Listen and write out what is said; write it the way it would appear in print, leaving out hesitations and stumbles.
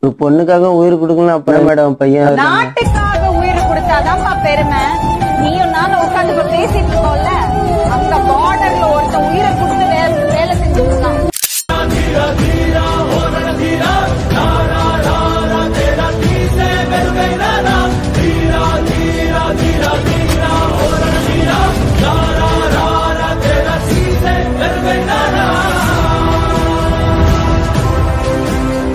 ஒரு பொண்ணுக்காக உயிர் கொடுக்கணும் அப்பதான் மேடம் பையன் நாட்டுக்காக உயிர் கொடுத்தாதான் பெருமை. நீயும் நானும் உட்காந்து பேசிட்டு இருக்கோம்ல.